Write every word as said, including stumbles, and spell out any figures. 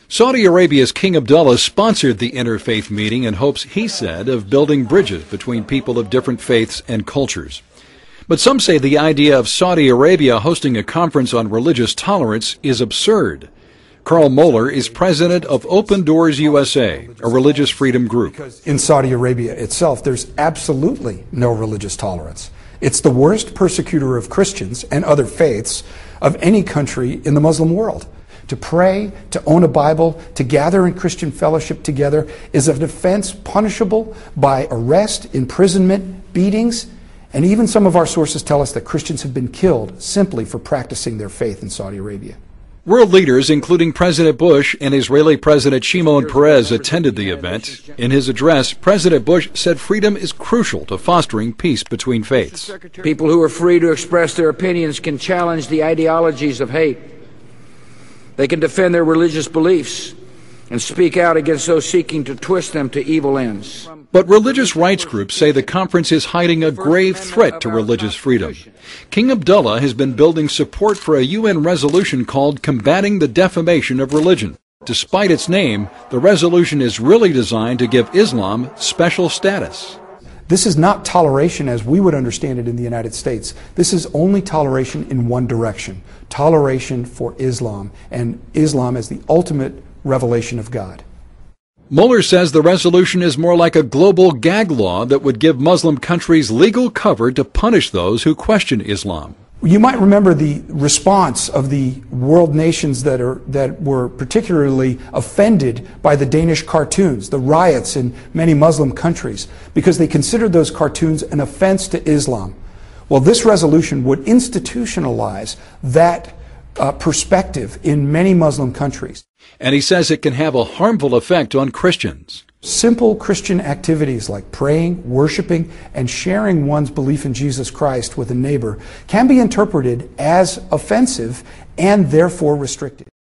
Saudi Arabia's King Abdullah sponsored the interfaith meeting in hopes, he said, of building bridges between people of different faiths and cultures. But some say the idea of Saudi Arabia hosting a conference on religious tolerance is absurd. Carl Moeller is president of Open Doors U S A, a religious freedom group. In Saudi Arabia itself, there's absolutely no religious tolerance. It's the worst persecutor of Christians and other faiths of any country in the Muslim world. To pray, to own a Bible, to gather in Christian fellowship together is an offense punishable by arrest, imprisonment, beatings, and even some of our sources tell us that Christians have been killed simply for practicing their faith in Saudi Arabia. World leaders, including President Bush and Israeli President Shimon Peres, attended the event. In his address, President Bush said freedom is crucial to fostering peace between faiths. People who are free to express their opinions can challenge the ideologies of hate. They can defend their religious beliefs and speak out against those seeking to twist them to evil ends. But religious rights groups say the conference is hiding a grave threat to religious freedom. King Abdullah has been building support for a U N resolution called Combating the Defamation of Religion. Despite its name, the resolution is really designed to give Islam special status. This is not toleration as we would understand it in the United States. This is only toleration in one direction, toleration for Islam, and Islam as the ultimate revelation of God. Mueller says the resolution is more like a global gag law that would give Muslim countries legal cover to punish those who question Islam. You might remember the response of the world nations that are that were particularly offended by the Danish cartoons, the riots in many Muslim countries, because they considered those cartoons an offense to Islam. Well, this resolution would institutionalize that uh, perspective in many Muslim countries. And he says it can have a harmful effect on Christians. Simple Christian activities like praying, worshiping, and sharing one's belief in Jesus Christ with a neighbor can be interpreted as offensive and therefore restricted.